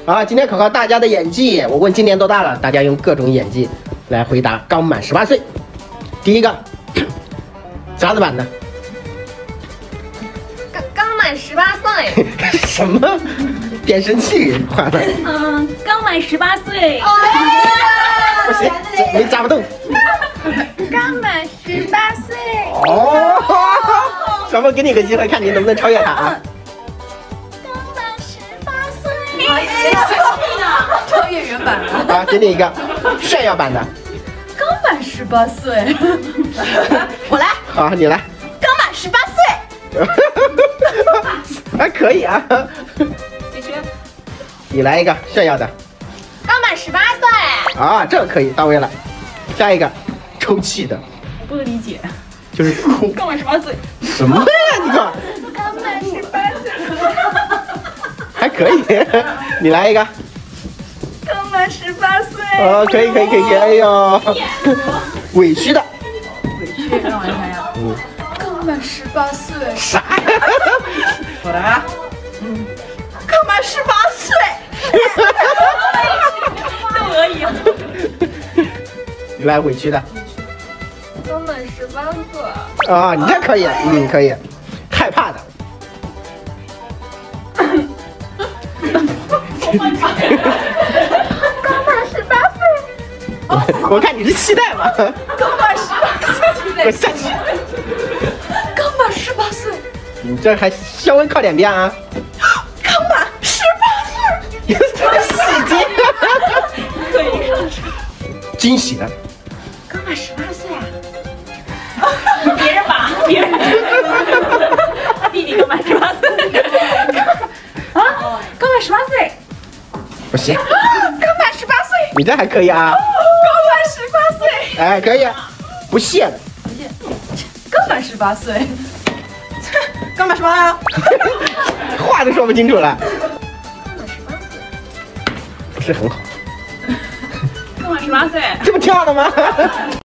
好，今天考考大家的演技。我问今年多大了，大家用各种演技来回答。刚满18岁。第一个，啥子版的？ 刚满18岁。 什么？变声器换了。 刚满18岁。 不行，没抓不动。 刚满18岁。 哦，小梦给你个机会，看你能不能超越他啊！ 刚满18岁。 超越原版了。 好，给你一个炫耀版的。 刚满18岁。我来。 好，你来。 刚满18岁。 还可以啊。 继续。 你来一个炫耀的。 刚满18岁。 啊，这个可以，到位了。下一个，抽泣的。 我不能理解。 就是哭。 刚满18岁。 什么呀？你看。 刚满18岁。 还可以。你来一个。 刚满18岁。 哦，可以，哎呦，委屈的。 委屈，让我想想。刚满18岁。 啥呀？ 我来啊。刚满18岁。可以。 你来委屈的。 刚满18岁。 啊，你这可以，可以。害怕的。 刚满18岁。 我看你是期待嘛。 刚满18岁。 我下去。 刚满18岁。 你这还稍微靠点边啊。 刚满18岁。 戏精。 可以上场。 惊喜的。 刚满18岁啊。 别人吧，别人。弟弟刚满18岁。啊，刚满18岁。 不行。 刚满18岁。 你这还可以啊。 刚满18岁。 哎，可以。不屑的。 刚满18岁。刚满18呀。 话都说不清楚了。 刚满18岁。 不是很好。 刚满18岁。 这不挺好的吗？